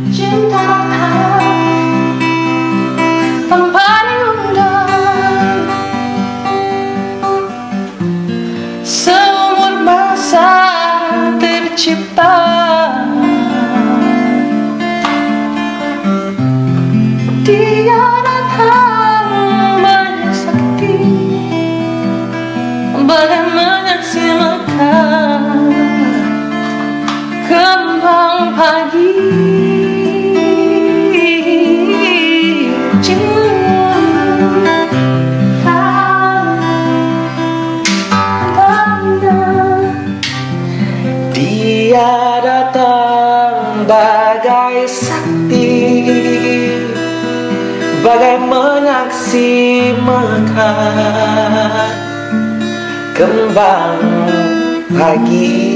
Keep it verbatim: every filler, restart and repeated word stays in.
cinta tanpa diundang, seumur masa tercipta. Dia datang banyak sakti, bagai menyaksi mekar kembang pagi. Dia datang bagai sakti, bagai menyaksi mekar kembang pagi.